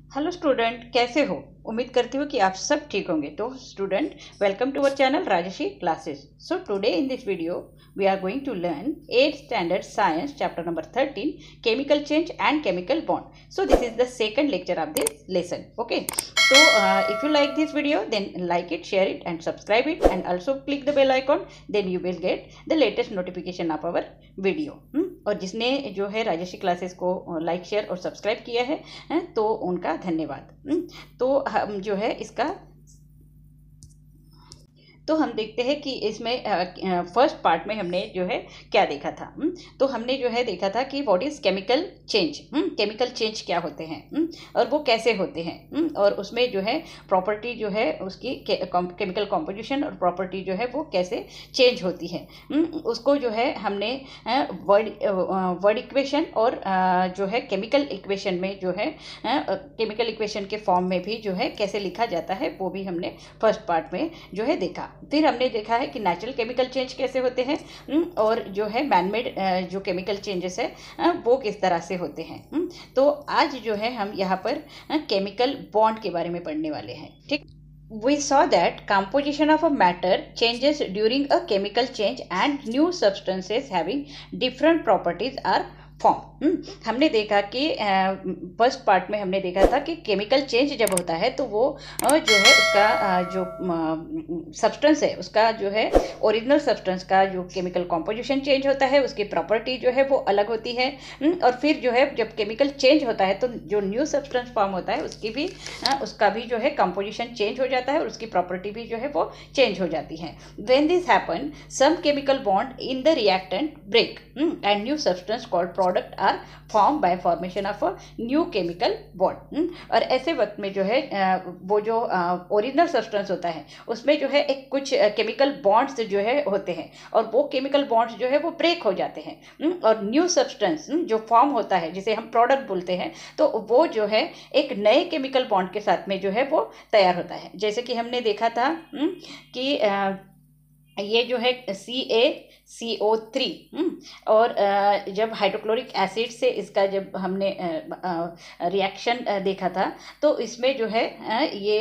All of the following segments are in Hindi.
हेलो स्टूडेंट, कैसे हो? उम्मीद करती हूँ कि आप सब ठीक होंगे। तो student, welcome to our channel Rajshri classes. So today in this video we are going to learn 8th standard science chapter number 13 chemical change and chemical bond. So this is the second lecture of this lesson. Okay, so if you like this video, then like it, share it and subscribe it, and also click the bell icon. Then you will get the latest notification of our video. और जिसने जो है राजश्री क्लासेस को लाइक शेयर और सब्सक्राइब किया है तो उनका धन्यवाद। तो हम जो है इसका तो हम देखते हैं कि इसमें फर्स्ट पार्ट में हमने जो है क्या देखा था। तो हमने जो है देखा था कि what is chemical change, chemical change क्या होते हैं और वो कैसे होते हैं, और उसमें जो है प्रॉपर्टी जो है उसकी केमिकल कॉम्पोजिशन और प्रॉपर्टी जो है वो कैसे चेंज होती है, उसको जो है हमने वर्ड इक्वेशन और जो है केमिकल इक्वेशन में जो है केमिकल इक्वेशन के फॉर्म में भी जो है कैसे लिखा जाता है वो भी हमने फर्स्ट पार्ट में जो है देखा। फिर हमने देखा है कि नेचुरल केमिकल चेंज कैसे होते हैं और जो है मैनमेड जो केमिकल चेंजेस है वो किस तरह से होते हैं। तो आज जो है हम यहाँ पर केमिकल बॉन्ड के बारे में पढ़ने वाले हैं। ठीक, we saw that composition of a matter changes during a chemical change and new substances having different properties are form. हमने देखा कि फर्स्ट पार्ट में हमने देखा था कि केमिकल चेंज जब होता है तो वो जो है उसका जो सब्सटेंस है उसका जो है ओरिजिनल सब्सटेंस का जो केमिकल कॉम्पोजिशन चेंज होता है, उसकी प्रॉपर्टी जो है वो अलग होती है। और फिर जो है जब केमिकल चेंज होता है तो जो न्यू सब्सटेंस फॉर्म होता है उसका भी जो है कंपोजिशन चेंज हो जाता है और उसकी प्रॉपर्टी भी जो है वो चेंज हो जाती है। When this happen some chemical bond in the reactant break and new substance called product are form by formation of a new chemical bond. और ऐसे वक्त में जो है वो जो ओरिजिनल सब्सटेंस होता है उसमें जो है एक कुछ केमिकल बॉन्ड्स जो है होते हैं और वो केमिकल बॉन्ड्स जो है वो ब्रेक हो जाते हैं और न्यू सब्सटेंस जो फॉर्म होता है जिसे हम प्रोडक्ट बोलते हैं तो वो जो है एक नए केमिकल बॉन्ड के साथ में जो है वो तैयार होता है। जैसे कि हमने देखा था कि ये जो है CaCO3 और जब हाइड्रोक्लोरिक एसिड से इसका जब हमने रिएक्शन देखा था तो इसमें जो है ये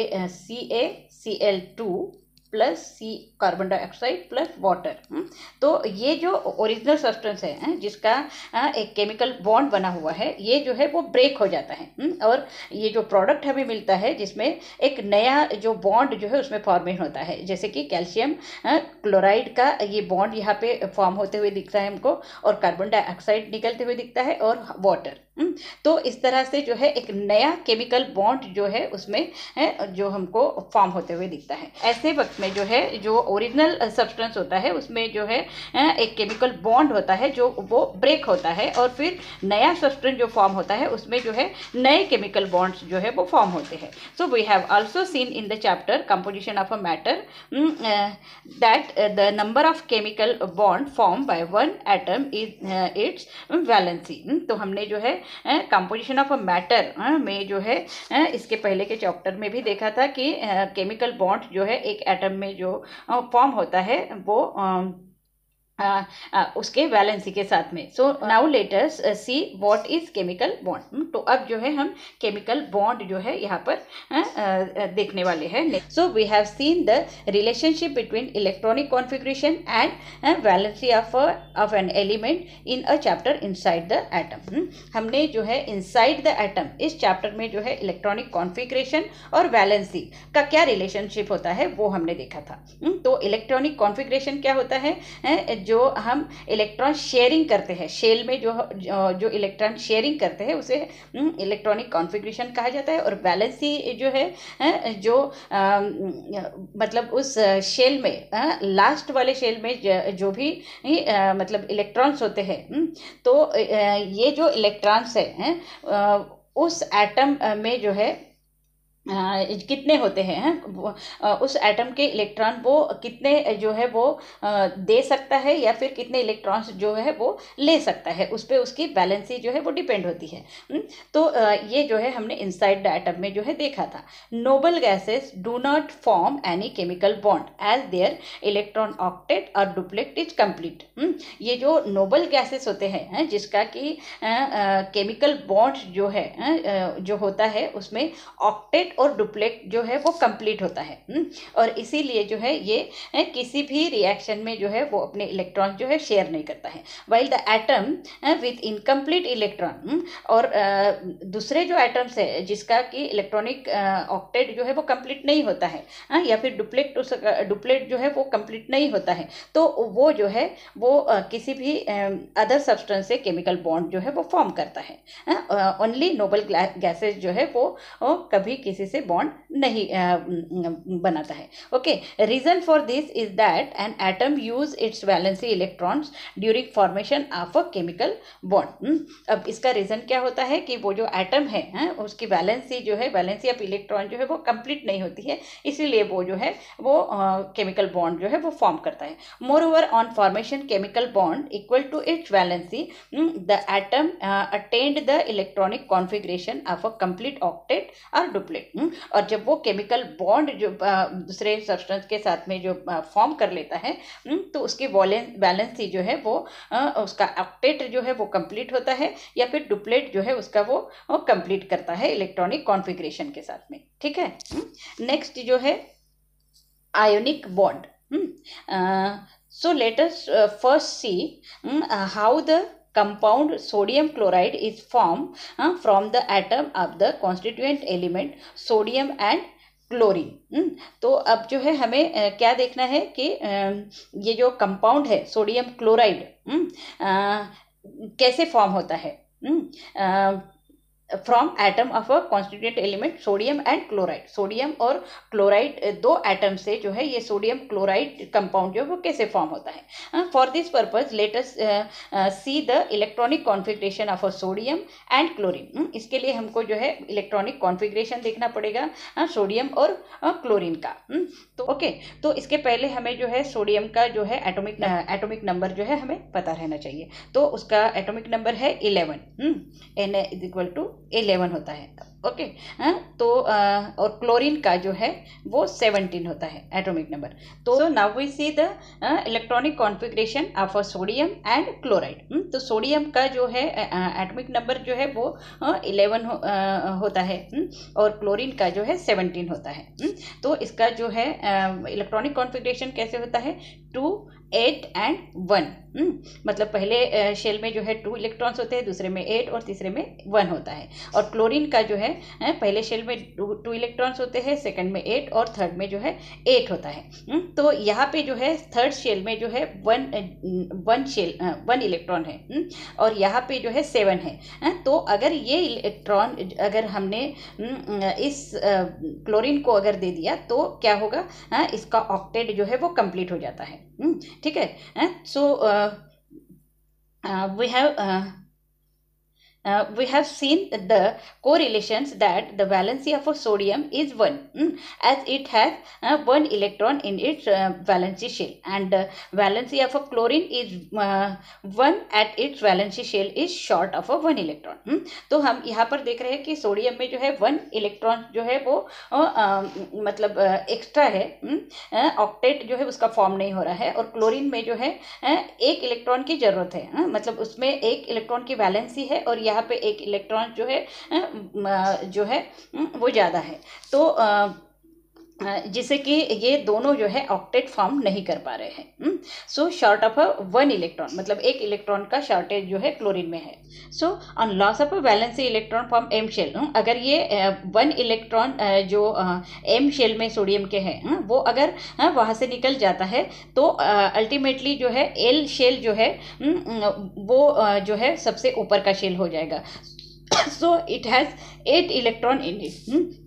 CaCl2 plus C carbon dioxide plus water. तो ये जो ओरिजिनल सब्सटेंस है जिसका एक केमिकल बॉन्ड बना हुआ है ये जो है वो ब्रेक हो जाता है और ये जो प्रोडक्ट हमें मिलता है जिसमें एक नया जो बॉन्ड जो है उसमें फॉर्मेशन होता है। जैसे कि कैल्शियम क्लोराइड का ये बॉन्ड यहाँ पे फॉर्म होते हुए दिखता है हमको और कार्बन डाइऑक्साइड निकलते हुए दिखता है और वाटर। तो इस तरह से जो है एक नया केमिकल बॉन्ड जो है उसमें जो हमको फॉर्म होते हुए दिखता है। ऐसे वक्त में जो है जो ओरिजिनल सब्सटेंस होता है उसमें जो है एक केमिकल बॉन्ड होता है जो वो ब्रेक होता है और फिर नया सब्सटेंस जो फॉर्म होता है उसमें जो है नए केमिकल बॉन्ड्स जो है वो फॉर्म होते हैं। So we have also seen in the chapter composition of a matter that the number of chemical bond form by one atom is its valency. तो हमने जो है कंपोजिशन ऑफ अ मैटर में जो है इसके पहले के चैप्टर में भी देखा था कि केमिकल बॉन्ड जो है एक एटम में जो फॉर्म होता है वो उसके वैलेंसी के साथ में। So now let us see what is chemical bond. तो अब जो है हम केमिकल बॉन्ड जो है यहाँ पर देखने वाले हैं। So we have seen the relationship between electronic configuration and valency of an element in a chapter inside the atom. हमने जो है इनसाइड द एटम इस चैप्टर में जो है इलेक्ट्रॉनिक कॉन्फ़िगरेशन और वैलेंसी का क्या रिलेशनशिप होता है वो हमने देखा था। तो इलेक्ट्रॉनिक कॉन्फ़िगरेशन क्या होता है, जो हम इलेक्ट्रॉन शेयरिंग करते हैं, शेल में जो इलेक्ट्रॉन शेयरिंग करते हैं उसे इलेक्ट्रॉनिक कॉन्फ़िगरेशन कहा जाता है। और वैलेंसी जो है जो मतलब उस शेल में लास्ट वाले शेल में जो भी मतलब इलेक्ट्रॉन्स होते हैं तो ये जो इलेक्ट्रॉन्स है उस एटम में जो है कितने होते हैं उस एटम के इलेक्ट्रॉन वो कितने जो है वो दे सकता है या फिर कितने इलेक्ट्रॉन्स जो है वो ले सकता है, उस पर उसकी बैलेंसी जो है वो डिपेंड होती है। तो ये जो है हमने इनसाइड द एटम में जो है देखा था। Noble gases do not form any chemical bond as their electron octet और डुप्लेट इज कंप्लीट। ये जो नोबल गैसेस होते हैं जिसका कि केमिकल बॉन्ड जो है जो होता है उसमें ऑक्टेट और डुप्लेट जो है वो कंप्लीट होता है। और इसीलिए जो है ये किसी भी रिएक्शन में जो है वो अपने इलेक्ट्रॉन जो है शेयर नहीं करता है। While the atom with incomplete electron, और दूसरे जो एटम्स है जिसका कि इलेक्ट्रॉनिक ऑक्टेट जो है वो कंप्लीट नहीं होता है या फिर डुप्लेट जो है वो कंप्लीट नहीं होता है, तो वो जो है वो किसी भी अदर सब्सटेंस से केमिकल बॉन्ड जो है वो फॉर्म करता है। ओनली नोबल गैसेस जो है वो कभी किसी से बॉन्ड नहीं बनाता है। Okay, reason for this is that an atom use its valency electrons during formation of a chemical bond. अब इसका रीजन क्या होता है कि वो जो एटम है उसकी वैलेंसी जो है, वैलेंसी ऑफ इलेक्ट्रॉन जो है वो कंप्लीट नहीं होती है, इसीलिए वो जो है वो केमिकल बॉन्ड जो है वो फॉर्म करता है। Moreover on formation chemical bond equal to its valency the atom attend the electronic configuration of a complete octet और डुप्लेट। और जब वो केमिकल बॉन्ड जो दूसरे सब्सटेंस के साथ में जो फॉर्म कर लेता है तो उसकी वैलेंसी जो है वो उसका ऑक्टेट जो है वो कंप्लीट होता है या फिर डुप्लेट जो है उसका वो कंप्लीट करता है इलेक्ट्रॉनिक कॉन्फिगरेशन के साथ में। ठीक है, नेक्स्ट जो है ionic bond. So let us first see how the compound sodium chloride is formed from the atom of the constituent element sodium and chlorine. तो अब जो है हमें क्या देखना है कि ये जो कंपाउंड है सोडियम क्लोराइड कैसे फॉर्म होता है from atom of a constituent element sodium and chloride. Sodium और क्लोराइड दो एटम से जो है ये सोडियम क्लोराइड कंपाउंड जो है वो कैसे फॉर्म होता है। For this purpose let us see the electronic configuration of a sodium and chlorine. इसके लिए हमको जो है इलेक्ट्रॉनिक कॉन्फिगरेशन देखना पड़ेगा सोडियम और क्लोरीन का। तो ओके, तो इसके पहले हमें जो है सोडियम का जो है एटॉमिक नंबर जो है हमें पता रहना चाहिए। तो उसका एटॉमिक नंबर है 11, Na इज इक्वल टू 11 होता है। ओके, तो और क्लोरीन का जो है वो 17 होता है एटॉमिक नंबर। तो now we see the electronic configuration of a sodium and chloride. तो सोडियम का जो है एटॉमिक नंबर जो है वो 11 होता है और क्लोरीन का जो है 17 होता है। तो इसका जो है इलेक्ट्रॉनिक कॉन्फिगरेशन कैसे होता है 2, 8 एंड 1। मतलब पहले शेल में जो है 2 इलेक्ट्रॉन्स होते हैं, दूसरे में 8 और तीसरे में 1 होता है। और क्लोरीन का जो है पहले शेल में 2 इलेक्ट्रॉन्स होते हैं, सेकंड में 8 और थर्ड में जो है 8 होता है। तो यहाँ पे जो है थर्ड शेल में जो है 1 इलेक्ट्रॉन है और यहाँ पे जो है 7 है। तो अगर ये इलेक्ट्रॉन अगर हमने इस क्लोरीन को अगर दे दिया तो क्या होगा, इसका ऑक्टेट जो है वो कंप्लीट हो जाता है। ठीक है, सो we have seen the correlations that the valency of a sodium is 1 as it has 1 electron in its valency shell, and the valency of a chlorine is 1 at its valency shell is short of a 1 electron। तो हम यहाँ पर देख रहे हैं कि सोडियम में जो है 1 इलेक्ट्रॉन जो है वो मतलब एक्स्ट्रा है, ऑक्टेट जो है उसका फॉर्म नहीं हो रहा है। और क्लोरीन में जो है 1 इलेक्ट्रॉन की जरूरत है, मतलब उसमें 1 इलेक्ट्रॉन की वैलेंसी है और यहाँ पे 1 इलेक्ट्रॉन जो है वो ज़्यादा है। तो जिससे कि ये दोनों जो है ऑक्टेट फॉर्म नहीं कर पा रहे हैं। So short of a 1 electron, मतलब 1 इलेक्ट्रॉन का शॉर्टेज जो है क्लोरीन में है। So on loss of a valency electron from M shell, अगर ये 1 इलेक्ट्रॉन जो एम शेल में सोडियम के हैं वो अगर वहाँ से निकल जाता है तो अल्टीमेटली जो है एल शेल जो है वो जो है सबसे ऊपर का शेल हो जाएगा। So it has 8 electron in it.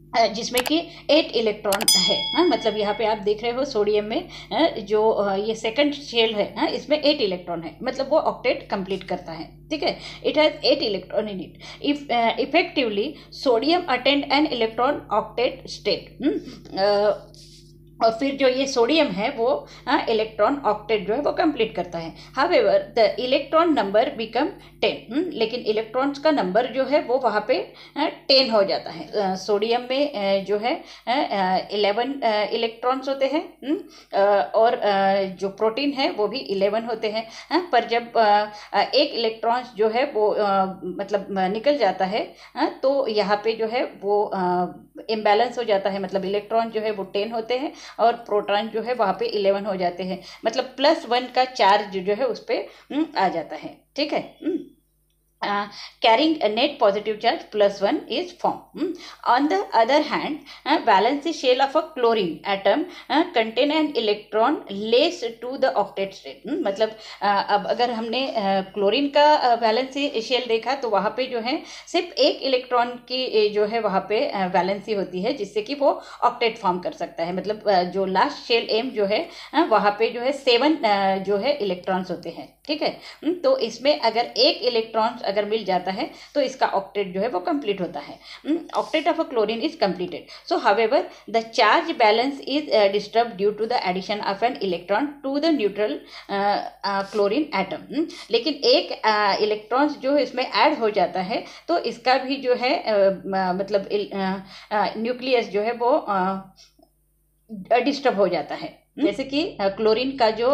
जिसमें कि 8 इलेक्ट्रॉन है। मतलब यहाँ पे आप देख रहे हो सोडियम में जो ये सेकंड शेल है, इसमें 8 इलेक्ट्रॉन है, मतलब वो ऑक्टेट कंप्लीट करता है। ठीक है, it has 8 electron in it. If effectively sodium attend an electron octet state. और फिर जो ये सोडियम है वो इलेक्ट्रॉन ऑक्टेट जो है वो कंप्लीट करता है। However the electron number become 10। लेकिन इलेक्ट्रॉन्स का नंबर जो है वो वहाँ पे 10 हो जाता है। सोडियम में जो है 11 इलेक्ट्रॉन्स होते हैं, और जो प्रोटीन है वो भी 11 होते हैं। पर जब एक इलेक्ट्रॉन जो है वो मतलब निकल जाता है, तो यहाँ पे जो है वो इम्बैलेंस हो जाता है। मतलब इलेक्ट्रॉन जो है वो 10 होते हैं और प्रोटॉन जो है वहाँ पे 11 हो जाते हैं। मतलब +1 का चार्ज जो है उस पर आ जाता है। ठीक है, carrying a net positive charge +1 is formed. On the other hand, valence shell of a chlorine atom contain an electron less to the octet state. मतलब अब अगर हमने क्लोरीन का वैलेंसी शेल देखा तो वहाँ पे जो है सिर्फ एक इलेक्ट्रॉन की जो है वहाँ पे वैलेंसी होती है, जिससे कि वो ऑक्टेट फॉर्म कर सकता है। मतलब जो लास्ट शेल एम जो है वहाँ पे जो है 7 जो है इलेक्ट्रॉन्स होते हैं। ठीक है, तो इसमें अगर एक इलेक्ट्रॉन अगर मिल जाता है तो इसका ऑक्टेट जो है वो कंप्लीट होता है। Octet of a chlorine is completed. So however the charge balance is disturb due to the addition of an electron to the neutral chlorine atom. लेकिन एक इलेक्ट्रॉन जो इसमें ऐड हो जाता है तो इसका भी जो है मतलब न्यूक्लियस जो है वो डिस्टर्ब हो जाता है। जैसे कि क्लोरीन का जो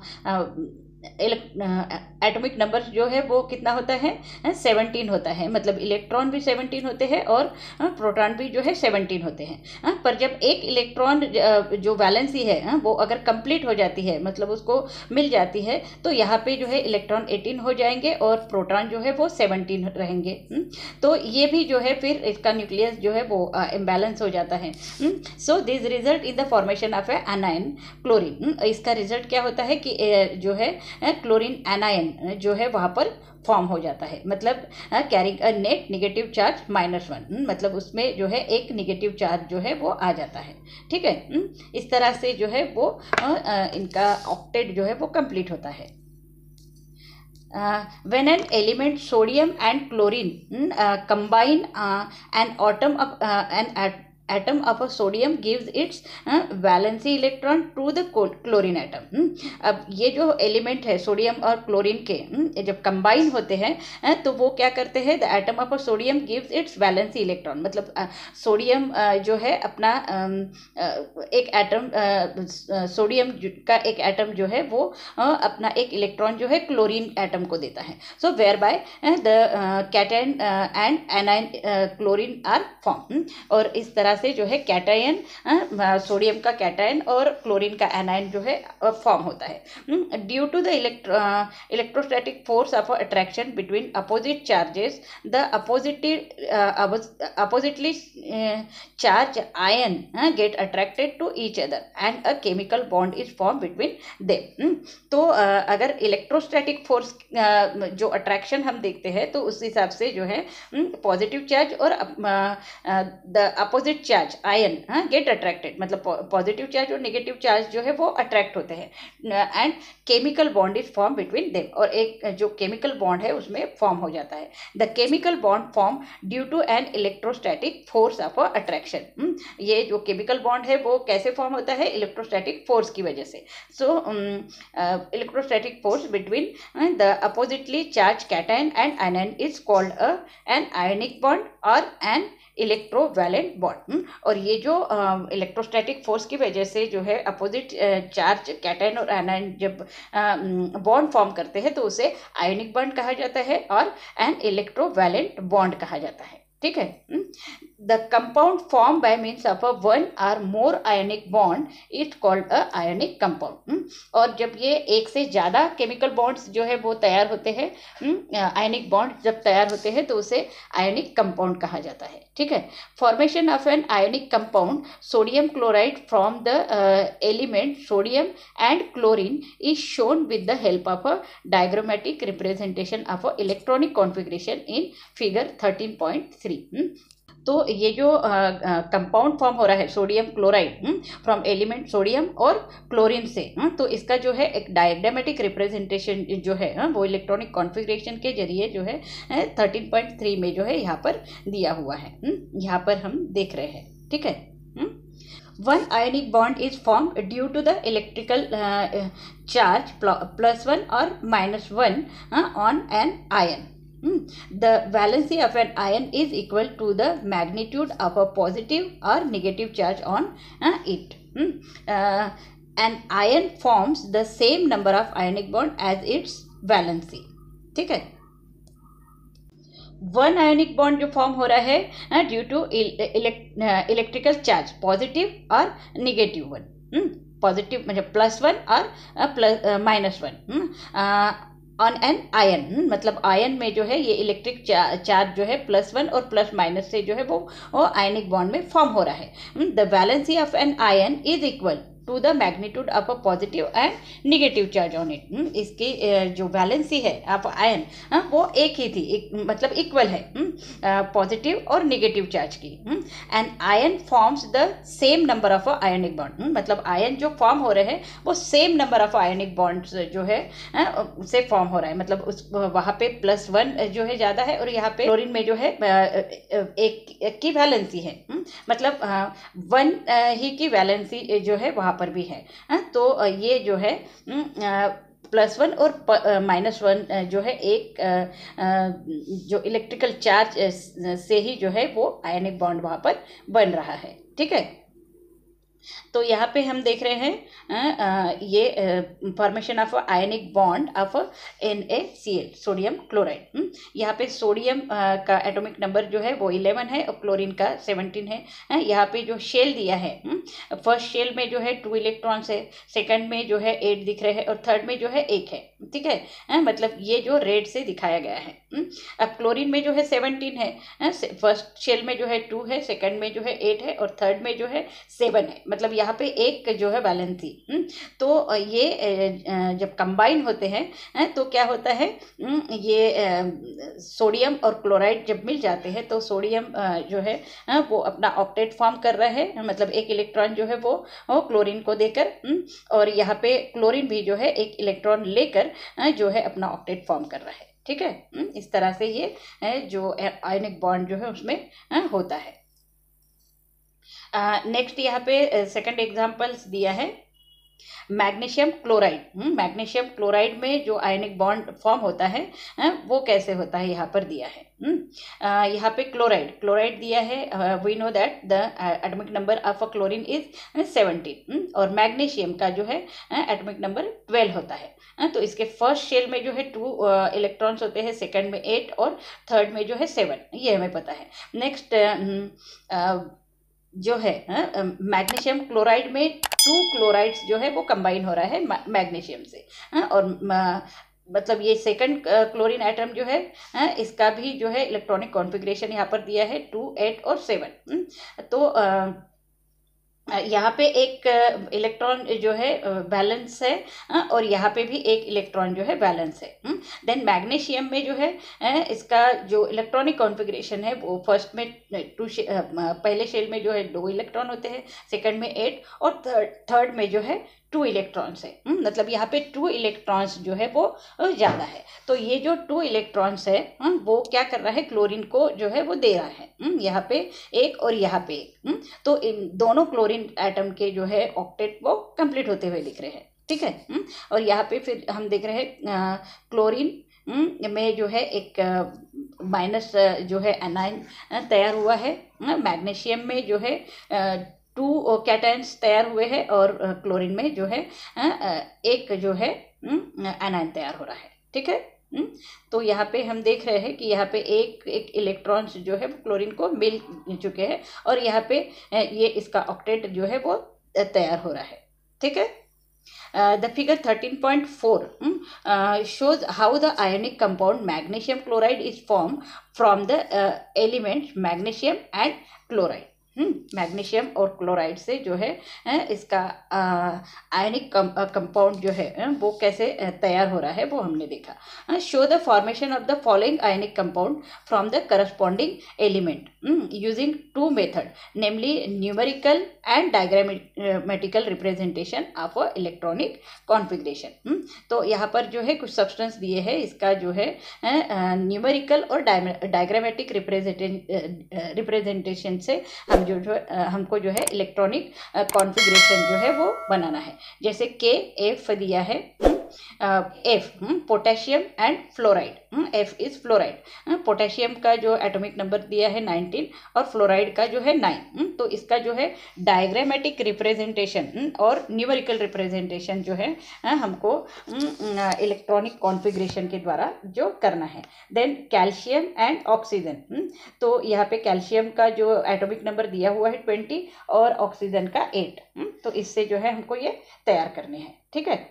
एटॉमिक नंबर जो है वो कितना होता है 17 होता है। मतलब इलेक्ट्रॉन भी 17 होते हैं और प्रोटॉन भी जो है 17 होते हैं। पर जब एक इलेक्ट्रॉन जो वैलेंसी है वो अगर कंप्लीट हो जाती है, मतलब उसको मिल जाती है, तो यहाँ पे जो है इलेक्ट्रॉन 18 हो जाएंगे और प्रोटॉन जो है वो 17 रहेंगे। तो ये भी जो है फिर इसका न्यूक्लियस जो है वो इम्बैलेंस हो जाता है। So this result in the formation of a anion chlorine. इसका रिजल्ट क्या होता है कि जो है क्लोरीन एनायन जो है वहाँ पर फॉर्म हो जाता है। मतलब carrying a net negative charge -1। मतलब उसमें जो है एक नेगेटिव चार्ज जो है वो आ जाता है। ठीक है, इस तरह से जो है वो इनका ऑक्टेट जो है वो कंप्लीट होता है। When an element sodium and chlorine combine an atom of a sodium gives its valency electron to the chlorine atom। अब ये जो एलिमेंट है सोडियम और क्लोरीन के जब कंबाइन होते हैं तो वो क्या करते हैं, the atom of a sodium gives its valency electron. मतलब सोडियम जो है अपना एक एटम सोडियम का एक एटम जो है वो अपना एक इलेक्ट्रॉन जो है क्लोरीन एटम को देता है। So whereby the cation and anion chlorine are form. और इस तरह से जो है कैटायन सोडियम का कैटायन और क्लोरीन का एनायन जो है फॉर्म होता है। Due to the electrostatic force of attraction between opposite charges the oppositely charge ion get attracted to each other and a chemical bond is form between them. तो अगर इलेक्ट्रोस्टैटिक फोर्स जो अट्रैक्शन हम देखते हैं तो उस हिसाब से जो है पॉजिटिव चार्ज और the opposite charge ion get attracted. मतलब पॉजिटिव चार्ज और नेगेटिव चार्ज जो है वो अट्रैक्ट होते हैं and chemical bond is form between them. और एक जो केमिकल बॉन्ड है उसमें फॉर्म हो जाता है। The chemical bond form due to an electrostatic force of attraction. ये जो केमिकल बॉन्ड है वो कैसे फॉर्म होता है, इलेक्ट्रोस्टैटिक फोर्स की वजह से। So electrostatic force between the oppositely charge cation and ion is called an ionic bond और एन इलेक्ट्रोवैलेंट बॉन्ड। और ये जो इलेक्ट्रोस्टैटिक फोर्स की वजह से जो है अपोजिट चार्ज कैटायन और एनायन जब बॉन्ड फॉर्म करते हैं तो उसे आयनिक बॉन्ड कहा जाता है और एन इलेक्ट्रोवैलेंट बॉन्ड कहा जाता है। ठीक है, the compound form by means of a one or more ionic bond is called a ionic compound. और जब ये एक से ज़्यादा केमिकल बॉन्ड्स जो है वो तैयार होते हैं, आयनिक बॉन्ड जब तैयार होते हैं तो उसे आयनिक कंपाउंड कहा जाता है। ठीक है, formation of an ionic compound sodium chloride from the element sodium and chlorine is shown with the help of a diagrammatic representation of a electronic configuration in figure 13.3। तो ये जो कंपाउंड फॉर्म हो रहा है sodium chloride from element sodium और क्लोरीन से, तो इसका जो है एक डायग्रामेटिक रिप्रेजेंटेशन जो है वो इलेक्ट्रॉनिक कॉन्फ़िगरेशन के जरिए जो है 13.3 में जो है यहाँ पर दिया हुआ है, यहाँ पर हम देख रहे हैं, ठीक है। One ionic bond is formed due to the electrical charge +1 or -1 on an ion. The valency of an ion is equal to the magnitude of a positive or negative charge on it. An ion forms the same number of ionic bond as its valency. ठीक है। वन आयोनिक बॉन्ड जो फॉर्म हो रहा है due to electrical charge positive और निगेटिव वन, पॉजिटिव मतलब +1 और -1 ऑन एन आयन, मतलब आयन में जो है ये इलेक्ट्रिक चार्ज जो है +1 और +- से जो है वो आयनिक बॉन्ड में फॉर्म हो रहा है। The valency of an ion is equal to the magnitude of a positive and negative charge on it. इसकी जो वैलेंसी है ऑफ आयन वो एक ही थी, मतलब इक्वल है पॉजिटिव और निगेटिव चार्ज की। And ion forms the same number of ionic bond, मतलब आयन जो फॉर्म हो रहे हैं वो same number of ionic bonds जो है से फॉर्म हो रहा है, मतलब उस वहाँ पे +1 जो है ज़्यादा है और यहाँ पे क्लोरीन में जो है एक की वैलेंसी है, मतलब 1 ही की वैलेंसी जो है वहाँ पर भी है। तो ये जो है +1 और -1 जो है एक जो इलेक्ट्रिकल चार्ज से ही जो है वो आयनिक बॉन्ड वहाँ पर बन रहा है, ठीक है। तो यहाँ पे हम देख रहे हैं ये formation of ionic bond of NaCl sodium chloride. यहाँ पे सोडियम का एटॉमिक नंबर जो है वो 11 है और क्लोरीन का 17 है। यहाँ पे जो शेल दिया है, फर्स्ट शेल में जो है 2 इलेक्ट्रॉन्स है, सेकंड में जो है 8 दिख रहे हैं और थर्ड में जो है 1 है, ठीक है। मतलब ये जो रेड से दिखाया गया है। अब क्लोरीन में जो है 17 है, फर्स्ट शेल में जो है 2 है, सेकंड में जो है 8 है और थर्ड में जो है 7 है, मतलब यहाँ पे एक जो है वैलेंसी। तो ये जब कंबाइन होते हैं तो क्या होता है, ये सोडियम और क्लोराइड जब मिल जाते हैं तो सोडियम जो है वो अपना ऑक्टेट फॉर्म कर रहा है, मतलब एक इलेक्ट्रॉन जो है वो क्लोरीन को देकर, और यहाँ पे क्लोरीन भी जो है एक इलेक्ट्रॉन लेकर जो है अपना ऑक्टेट फॉर्म कर रहा है, ठीक है। इस तरह से ये जो आयनिक बॉन्ड जो है उसमें होता है। नेक्स्ट यहाँ पे सेकंड एग्जांपल्स दिया है मैग्नीशियम क्लोराइड। मैग्नीशियम क्लोराइड में जो आयनिक बॉन्ड फॉर्म होता है वो कैसे होता है यहाँ पर दिया है। यहाँ पे क्लोराइड दिया है, we know that the atomic number of a chlorine is 17 और मैग्नीशियम का जो है एटॉमिक नंबर 12 होता है। तो इसके फर्स्ट शेल में जो है 2 इलेक्ट्रॉन्स होते हैं, सेकंड में 8 और थर्ड में जो है 7, ये हमें पता है। नेक्स्ट जो है मैग्नीशियम क्लोराइड में 2 क्लोराइड्स जो है वो कंबाइन हो रहा है मैग्नीशियम से, और मतलब ये सेकंड क्लोरीन एटम जो है इसका भी जो है इलेक्ट्रॉनिक कॉन्फ़िगरेशन यहाँ पर दिया है 2, 8 और 7। तो यहाँ पे एक इलेक्ट्रॉन जो है बैलेंस है और यहाँ पे भी एक इलेक्ट्रॉन जो है बैलेंस है। देन मैग्नीशियम में जो है इसका जो इलेक्ट्रॉनिक कॉन्फ़िगरेशन है वो फर्स्ट में पहले शेल में जो है 2 इलेक्ट्रॉन होते हैं, सेकंड में 8 और थर्ड में जो है 2 इलेक्ट्रॉन्स है, मतलब यहाँ पे 2 इलेक्ट्रॉन्स जो है वो ज़्यादा है। तो ये जो 2 इलेक्ट्रॉन्स है वो क्या कर रहा है, क्लोरीन को जो है वो दे रहा है, यहाँ पे 1 और यहाँ पे 1। तो इन दोनों क्लोरीन एटम के जो है ऑक्टेट वो कंप्लीट होते हुए दिख रहे हैं, ठीक है। और यहाँ पे फिर हम देख रहे हैं क्लोरीन में जो है एक माइनस जो है एनाइन तैयार हुआ है, मैग्नीशियम में जो है 2 कैटायंस तैयार हुए हैं और क्लोरीन में जो है एक जो है एनाइन तैयार हो रहा है, ठीक है। तो यहाँ पे हम देख रहे हैं कि यहाँ पे एक इलेक्ट्रॉन्स जो है क्लोरीन को मिल चुके हैं और यहाँ पे ये इसका ऑक्टेट जो है वो तैयार हो रहा है, ठीक है। The figure 13.4 shows how the ionic compound magnesium chloride is formed from the elements magnesium and chloride. Magnesium और क्लोराइड से जो है इसका आयनिक कंपाउंड जो है वो कैसे तैयार हो रहा है वो हमने देखा। Show the formation of the following ionic compound from the corresponding element using two method, namely numerical and diagrammatical representation of a electronic configuration. तो यहाँ पर जो है कुछ सब्सटेंस दिए हैं, इसका जो है न्यूमेरिकल और डायग्रामेटिक रिप्रेजेंटेशन से हम हमको जो है इलेक्ट्रॉनिक कॉन्फ़िगरेशन जो है वो बनाना है। जैसे के एफ दिया है, F potassium and fluoride, F is fluoride. Potassium का जो एटॉमिक नंबर दिया है 19 और फ्लोराइड का जो है 9। तो इसका जो है डायग्रामेटिक रिप्रेजेंटेशन और न्यूमेरिकल रिप्रेजेंटेशन जो है हमको इलेक्ट्रॉनिक कॉन्फ़िगरेशन के द्वारा जो करना है। देन कैल्शियम एंड ऑक्सीजन, तो यहाँ पे कैल्शियम का जो एटॉमिक नंबर दिया हुआ है 20 और ऑक्सीजन का 8। तो इससे जो है हमको ये तैयार करने हैं, ठीक है।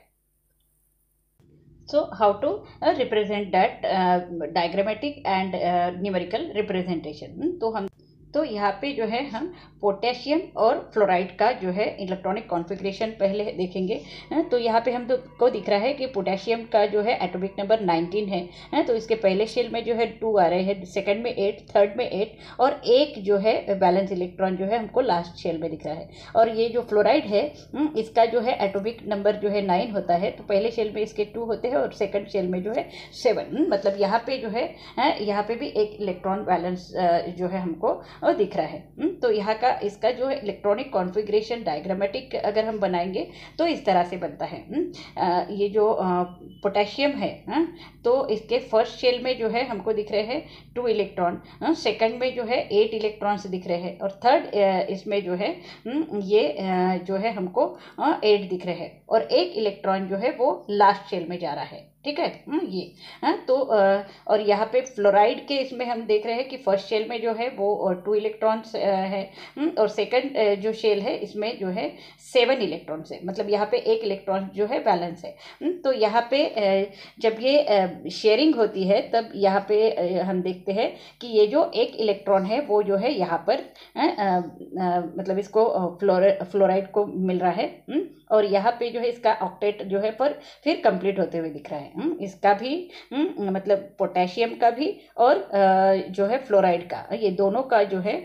So how to represent that diagrammatic and numerical representation। तो यहाँ पे जो है हम पोटेशियम और फ्लोराइड का जो है इलेक्ट्रॉनिक कॉन्फ़िगरेशन पहले देखेंगे। तो यहाँ पे हम को दिख रहा है कि पोटेशियम का जो है एटॉमिक नंबर 19 है। तो इसके पहले शेल में जो है 2 आ रहे हैं, सेकंड में 8, थर्ड में 8 और एक जो है बैलेंस इलेक्ट्रॉन जो है हमको लास्ट शेल में दिख रहा है। और ये जो फ्लोराइड है इसका जो है एटॉमिक नंबर जो है 9 होता है, तो पहले शेल में इसके 2 होते हैं और सेकंड शेल में जो है 7। मतलब यहाँ पे जो है यहाँ पे भी एक इलेक्ट्रॉन बैलेंस जो है हमको और दिख रहा है। तो यहाँ का इसका जो है इलेक्ट्रॉनिक कॉन्फ़िगरेशन डायग्रामेटिक अगर हम बनाएंगे तो इस तरह से बनता है। ये जो पोटेशियम है तो इसके फर्स्ट शेल में जो है हमको दिख रहे हैं 2 इलेक्ट्रॉन, सेकंड में जो है 8 इलेक्ट्रॉन्स दिख रहे हैं और थर्ड इसमें जो है ये जो है हमको 8 दिख रहे हैं और एक इलेक्ट्रॉन जो है वो लास्ट शेल में जा रहा है, ठीक है। ये तो और यहाँ पे फ्लोराइड के इसमें हम देख रहे हैं कि फर्स्ट शेल में जो है वो 2 इलेक्ट्रॉन्स है और सेकंड जो शेल है इसमें जो है 7 इलेक्ट्रॉन्स है। मतलब यहाँ पे एक इलेक्ट्रॉन जो है बैलेंस है। तो यहाँ पे जब ये शेयरिंग होती है तब यहाँ पे हम देखते हैं कि ये जो एक इलेक्ट्रॉन है वो जो है यहाँ पर मतलब इसको फ्लोराइड को मिल रहा है और यहाँ पे जो है इसका ऑक्टेट जो है पर फिर कंप्लीट होते हुए दिख रहा है। इसका भी मतलब पोटेशियम का भी और जो है फ्लोराइड का, ये दोनों का जो है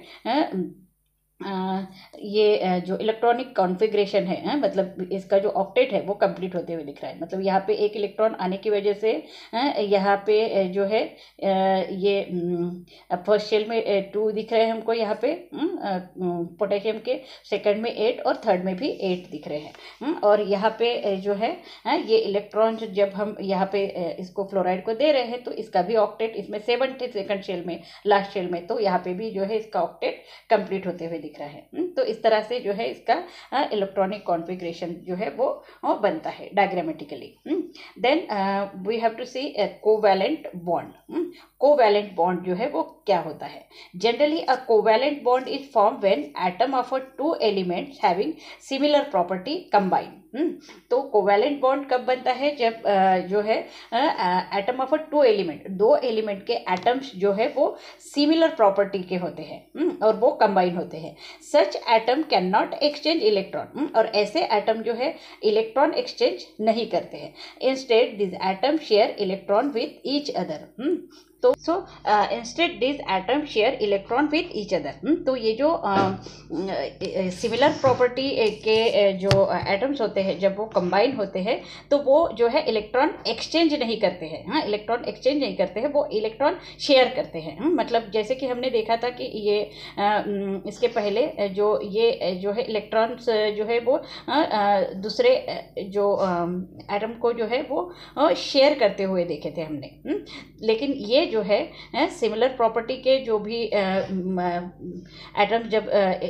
ये जो इलेक्ट्रॉनिक कॉन्फ़िगरेशन है मतलब इसका जो ऑक्टेट है वो कंप्लीट होते हुए दिख रहा है। मतलब यहाँ पे एक इलेक्ट्रॉन आने की वजह से यहाँ पे जो है ये फर्स्ट शेल में 2 दिख रहे हैं हमको यहाँ पे पोटेशियम के, सेकंड में 8 और थर्ड में भी 8 दिख रहे हैं। और यहाँ पे जो है ये इलेक्ट्रॉन जब हम यहाँ पे इसको फ्लोराइड को दे रहे हैं तो इसका भी ऑक्टेट इसमें 7 थे सेकंड शेल में, लास्ट शेल में, तो यहाँ पे भी जो है इसका ऑक्टेट कंप्लीट होते हुए दिख रहा है। तो इस तरह से जो है इसका इलेक्ट्रॉनिक कॉन्फ़िगरेशन जो है वो बनता है diagrammatically. Then we have to see covalent bond. Covalent bond जो है वो क्या होता है? Generally a covalent bond is form when atom of a 2 elements having similar property combine. तो कोवैलेंट बॉन्ड कब बनता है? जब जो है atom of a 2 element, 2 element के एटम्स जो है वो सिमिलर प्रॉपर्टी के होते हैं और वो कंबाइन होते हैं। Such atom can not exchange electron, और ऐसे एटम जो है इलेक्ट्रॉन एक्सचेंज नहीं करते हैं। Instead this atom share electron with each other. तो instead this atom share electron with each other. तो ये जो सिमिलर प्रॉपर्टी के जो एटम्स होते हैं जब वो कंबाइन होते हैं तो वो जो है इलेक्ट्रॉन एक्सचेंज नहीं करते हैं। इलेक्ट्रॉन एक्सचेंज नहीं करते हैं, वो इलेक्ट्रॉन शेयर करते हैं। मतलब जैसे कि हमने देखा था कि ये इसके पहले जो ये जो है इलेक्ट्रॉन्स जो है वो दूसरे जो एटम को जो है वो शेयर करते हुए देखे थे हमने। लेकिन ये जो है सिमिलर प्रॉपर्टी के जो भी एटम्स जब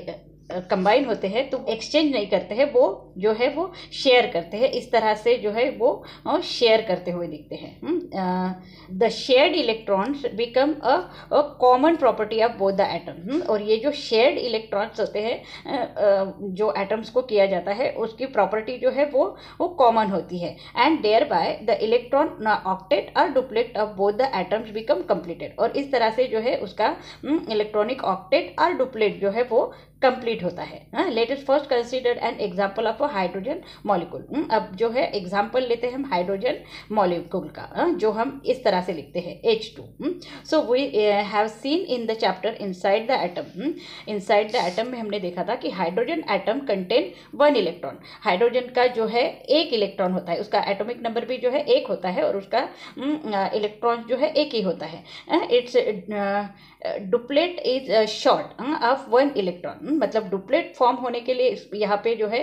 कंबाइन होते हैं तो एक्सचेंज नहीं करते हैं, वो जो है वो शेयर करते हैं। इस तरह से जो है वो शेयर करते हुए दिखते हैं। The shared electrons become a common property of both the atom. और ये जो शेयर्ड इलेक्ट्रॉन्स होते हैं जो एटम्स को किया जाता है उसकी प्रॉपर्टी जो है वो कॉमन होती है। And thereby the electron octet और duplet of both the atoms become completed. और इस तरह से जो है उसका इलेक्ट्रॉनिक ऑक्टेट और डुप्लेट जो है वो कंप्लीट होता है। Let us first consider an example of a hydrogen molecule. अब जो है एग्जांपल लेते हैं हम हाइड्रोजन मॉलिक्यूल का, जो हम इस तरह से लिखते हैं H2। So we have seen in the chapter inside the atom. Inside the atom में हमने देखा था कि hydrogen atom contain 1 electron. Hydrogen का जो है 1 इलेक्ट्रॉन होता है, उसका एटॉमिक नंबर भी जो है 1 होता है और उसका इलेक्ट्रॉन जो है 1 ही होता है। Its duplet is short of 1 electron. मतलब डुप्लेट फॉर्म होने के लिए यहाँ पे जो है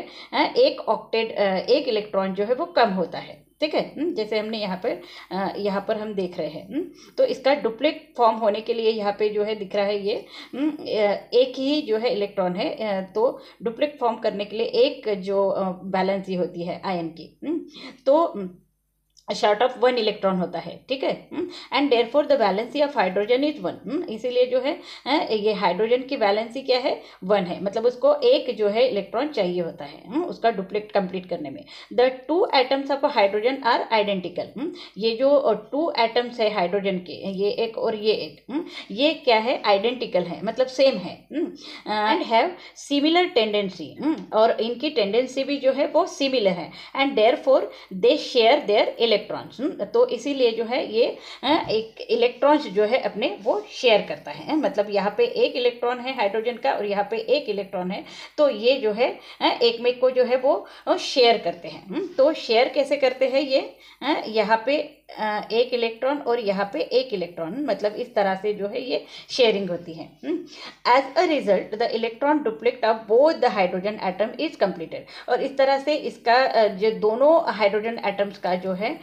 एक इलेक्ट्रॉन जो है वो कम होता है। ठीक है, जैसे हमने यहाँ पर हम देख रहे हैं। तो इसका डुप्लेट फॉर्म होने के लिए यहाँ पे जो है दिख रहा है ये एक ही जो है इलेक्ट्रॉन है। तो डुप्लेट फॉर्म करने के लिए एक जो बैलेंसी होती है आयन की, तो शॉर्ट ऑफ 1 इलेक्ट्रॉन होता है। ठीक है, and therefore the valency of hydrogen is 1। इसीलिए जो है ये हाइड्रोजन की वैलेंसी क्या है, 1 है। मतलब उसको एक जो है इलेक्ट्रॉन चाहिए होता है उसका डुप्लेट कंप्लीट करने में। The 2 atoms of hydrogen are identical. ये जो 2 एटम्स है हाइड्रोजन के, ये एक और ये एक, ये क्या है, आइडेंटिकल है, मतलब सेम है एंड हैव सिमिलर टेंडेंसी। और इनकी टेंडेंसी भी जो है वो सिमिलर है। And therefore they share their electrons. तो इसीलिए जो है ये एक इलेक्ट्रॉन्स जो है अपने वो शेयर करता है। मतलब यहाँ पे 1 इलेक्ट्रॉन है हाइड्रोजन का और यहाँ पे 1 इलेक्ट्रॉन है, तो ये जो है एक में को जो है वो शेयर करते हैं। तो शेयर कैसे करते हैं ये, यहाँ पे 1 इलेक्ट्रॉन और यहाँ पे 1 इलेक्ट्रॉन, मतलब इस तरह से जो है ये शेयरिंग होती है। As a result the electron duplet of both the hydrogen atom is completed. और इस तरह से इसका जो दोनों हाइड्रोजन एटम्स का जो है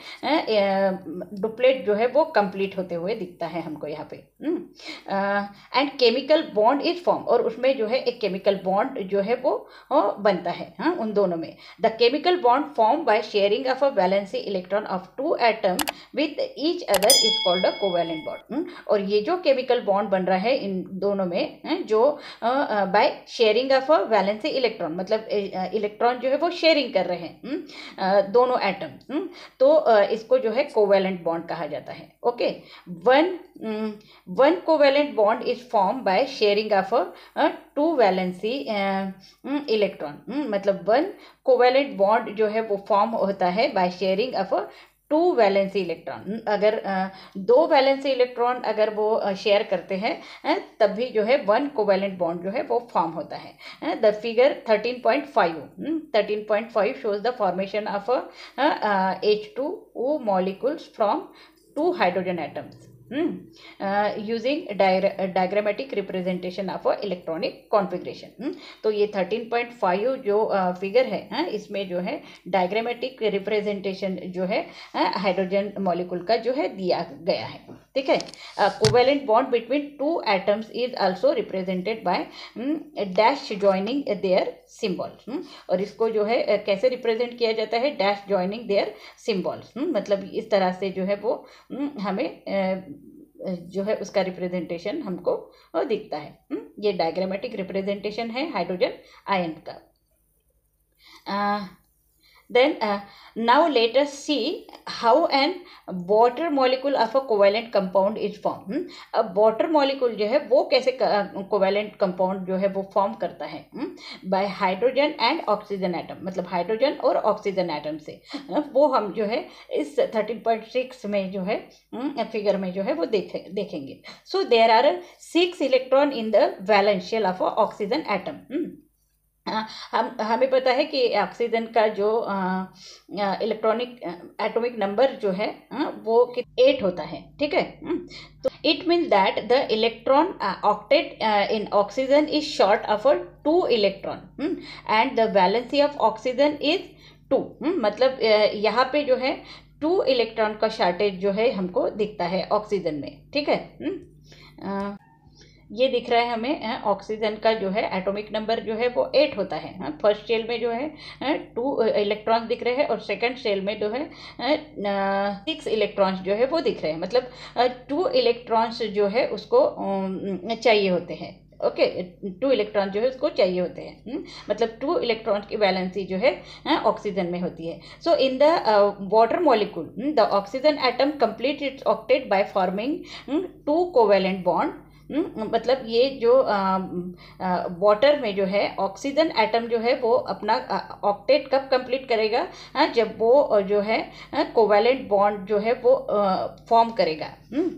डुप्लेट जो है वो कंप्लीट होते हुए दिखता है हमको यहाँ पे। And chemical bond is form. और उसमें जो है एक केमिकल बॉन्ड जो है वो बनता है उन दोनों में। The chemical bond form by sharing of a valency electron of 2 atom with each other is called a covalent bond. और ये जो केमिकल बॉन्ड बन रहा है इन दोनों में जो by sharing of a valency electron, मतलब इलेक्ट्रॉन जो है वो शेयरिंग कर रहे हैं दोनों एटम, तो इसको जो है कोवैलेंट बॉन्ड कहा जाता है। Okay, one covalent bond is form by sharing of a 2 valency electron. मतलब 1 कोवैलेंट बॉन्ड जो है वो फॉर्म होता है by sharing of a 2 valency electron. अगर 2 वैलेंसी इलेक्ट्रॉन अगर वो शेयर करते हैं तब भी जो है 1 कोवैलेंट बॉन्ड जो है वो फॉर्म होता है। The figure 13.5 shows the formation of H2O molecules from 2 hydrogen atoms using diagrammatic representation of electronic configuration। तो ये 13.5 जो फिगर है इसमें जो है डायग्रामेटिक रिप्रेजेंटेशन जो है हाइड्रोजन मॉलिक्यूल का जो है दिया गया है। ठीक है, covalent bond between 2 atoms is also represented by dash joining their symbols. और इसको जो है कैसे रिप्रेजेंट किया जाता है, डैश जॉइनिंग देयर सिंबल्स। मतलब इस तरह से जो है वो हमें जो है उसका रिप्रेजेंटेशन हमको दिखता है। ये डायग्रामेटिक रिप्रेजेंटेशन है हाइड्रोजन आयन का। Then now let us see how an water molecule of a covalent compound is formed। अब water molecule जो है वो कैसे covalent compound जो है वो फॉर्म करता है by hydrogen and oxygen atom। मतलब हाइड्रोजन और ऑक्सीजन एटम से। वो हम जो है इस 13.6 में जो है फिगर में जो है वो देखेंगे। So there are 6 electron in the valence shell of a oxygen atom। हमें पता है कि ऑक्सीजन का जो इलेक्ट्रॉनिक एटॉमिक नंबर जो है वो 8 होता है। ठीक है, तो it means that the electron octet in oxygen is short of a 2 electron and the valency of oxygen is 2। मतलब यहाँ पे जो है 2 इलेक्ट्रॉन का शॉर्टेज जो है हमको दिखता है ऑक्सीजन में। ठीक है, ये दिख रहा है हमें ऑक्सीजन का जो है एटॉमिक नंबर जो है वो 8 होता है। फर्स्ट शेल में जो है 2 इलेक्ट्रॉन्स दिख रहे हैं और सेकंड शेल में जो है 6 इलेक्ट्रॉन्स जो है वो दिख रहे हैं। मतलब 2 इलेक्ट्रॉन्स जो है उसको चाहिए होते हैं। ओके, 2 इलेक्ट्रॉन जो है उसको चाहिए होते हैं। मतलब 2 इलेक्ट्रॉन की वैलेंसी जो है ऑक्सीजन में होती है। So in the water molecule the oxygen atom complete its octet by forming 2 covalent bond. मतलब ये जो वाटर में जो है ऑक्सीजन एटम जो है वो अपना ऑक्टेट कब कंप्लीट करेगा, जब वो जो है कोवेलेंट बॉन्ड जो है वो फॉर्म करेगा।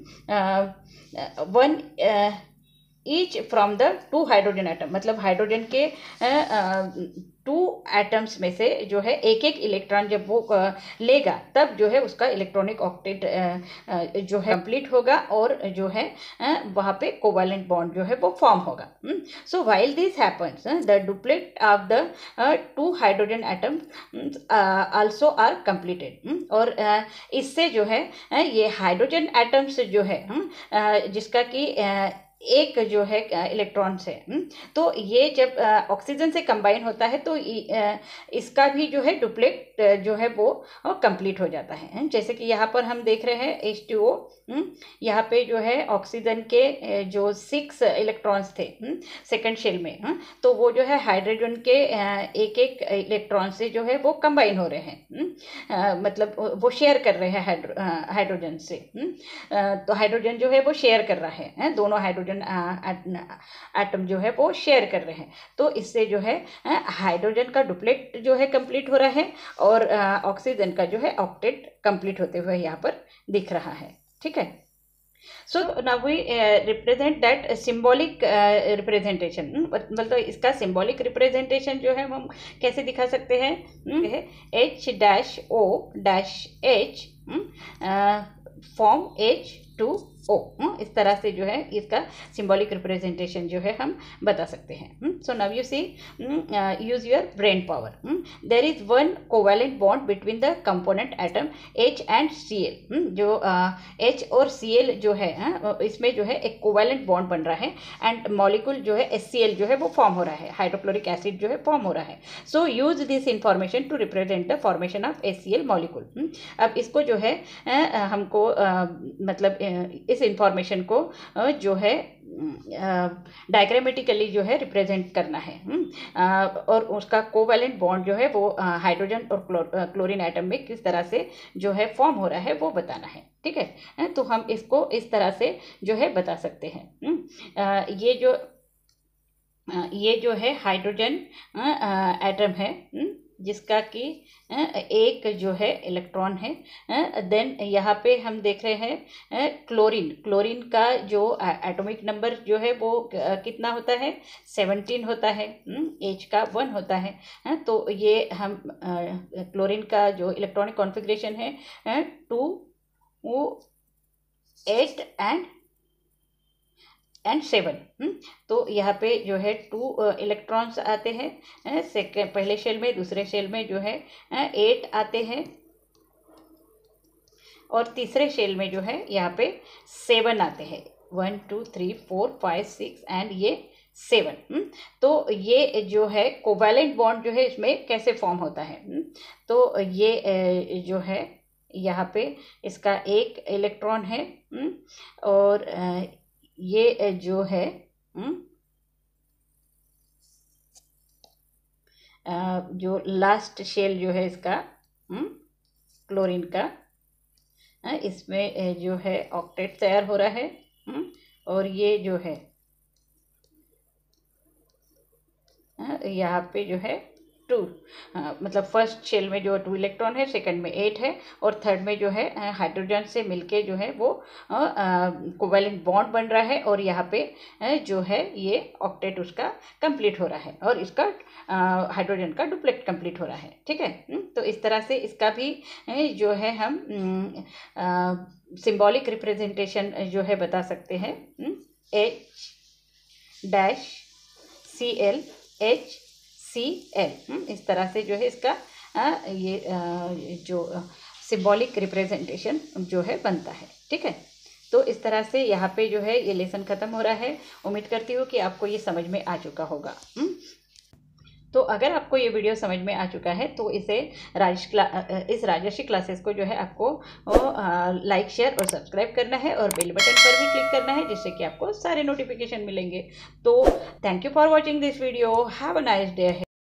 One each from the 2 hydrogen atom, मतलब हाइड्रोजन के 2 एटम्स में से जो है एक एक इलेक्ट्रॉन जब वो लेगा तब जो है उसका इलेक्ट्रॉनिक ऑक्टेट जो है कंप्लीट होगा और जो है वहाँ पे कोवेलेंट बॉन्ड जो है वो फॉर्म होगा। So while this happens the duplet of the 2 hydrogen atoms also are completed. और इससे जो है ये हाइड्रोजन एटम्स जो है जिसका कि एक जो है इलेक्ट्रॉन्स है, तो ये जब ऑक्सीजन से कंबाइन होता है तो इसका भी जो है डुप्लेट जो है वो कंप्लीट हो जाता है। जैसे कि यहाँ पर हम देख रहे हैं H2O, यहाँ पे जो है ऑक्सीजन के जो 6 इलेक्ट्रॉन्स थे सेकंड शेल में, तो वो जो है हाइड्रोजन के एक एक इलेक्ट्रॉन से जो है वो कंबाइन हो रहे हैं। मतलब वो शेयर कर रहे हैं हाइड्रोजन से। तो हाइड्रोजन जो है वो शेयर कर रहा है, दोनों हाइड्रोजन एटम जो है वो शेयर कर रहे हैं। तो इससे जो है हाइड्रोजन का डुप्लेट जो है कंप्लीट हो रहा है और ऑक्सीजन का जो है ऑक्टेट कंप्लीट होते हुए यहाँ पर दिख रहा है। ठीक है। So now we represent that symbolic representation. मतलब इसका सिंबॉलिक रिप्रेजेंटेशन जो है हम कैसे दिखा सकते हैं, H-O-H फॉर्म H2O। इस तरह से जो है इसका सिंबॉलिक रिप्रेजेंटेशन जो है हम बता सकते हैं। So now you see, use your brain power. There is one covalent bond between the component atom H and Cl। जो H और Cl जो है इसमें जो है एक कोवेलेंट बॉन्ड बन रहा है एंड मॉलिक्यूल जो है HCl जो है वो फॉर्म हो रहा है, हाइड्रोक्लोरिक एसिड जो है फॉर्म हो रहा है। So use this information to represent the formation of HCl molecule. अब इसको जो है हमको मतलब इस इंफॉर्मेशन को जो है डायग्रामेटिकली जो है रिप्रेजेंट करना है। और उसका कोवेलेंट बॉन्ड जो है वो हाइड्रोजन और क्लोरीन एटम में किस तरह से जो है फॉर्म हो रहा है वो बताना है। ठीक है, तो हम इसको इस तरह से जो है बता सकते हैं। ये जो है हाइड्रोजन एटम है जिसका कि एक जो है इलेक्ट्रॉन है। देन यहाँ पे हम देख रहे हैं क्लोरीन का जो एटॉमिक नंबर जो है वो कितना होता है, 17 होता है। H का 1 होता है। तो ये हम क्लोरीन का जो इलेक्ट्रॉनिक कॉन्फ़िगरेशन है 2 8 एंड 7। तो यहाँ पे जो है 2 इलेक्ट्रॉन्स आते हैं सेकेंड पहले शेल में, दूसरे शेल में जो है 8 आते हैं और तीसरे शेल में जो है यहाँ पे 7 आते हैं। 1 2 3 4 5 6 एंड ये 7। तो ये जो है कोवेलेंट बॉन्ड जो है इसमें कैसे फॉर्म होता है, तो ये जो है यहाँ पे इसका एक इलेक्ट्रॉन है और ये जो है जो लास्ट शेल जो है इसका क्लोरीन का, इसमें जो है ऑक्टेट तैयार हो रहा है। और ये जो है यहाँ पे जो है 2 मतलब फर्स्ट शेल में जो 2 इलेक्ट्रॉन है, सेकंड में 8 है और थर्ड में जो है हाइड्रोजन से मिलके जो है वो कोवेलेंट बॉन्ड बन रहा है और यहाँ पे जो है ये ऑक्टेट उसका कंप्लीट हो रहा है और इसका हाइड्रोजन का डुप्लेट कंप्लीट हो रहा है। ठीक है, तो इस तरह से इसका भी जो है हम सिंबॉलिक रिप्रेजेंटेशन जो है बता सकते हैं। H-Cl इस तरह से जो है इसका ये जो सिंबॉलिक रिप्रेजेंटेशन जो है बनता है। ठीक है, तो इस तरह से यहाँ पे जो है ये लेसन ख़त्म हो रहा है। उम्मीद करती हूँ कि आपको ये समझ में आ चुका होगा। तो अगर आपको ये वीडियो समझ में आ चुका है तो इस राजर्षि क्लासेस को जो है आपको लाइक, शेयर और सब्सक्राइब करना है और बेल बटन पर भी क्लिक करना है, जिससे कि आपको सारे नोटिफिकेशन मिलेंगे। तो thank you for watching this video. Have a nice day.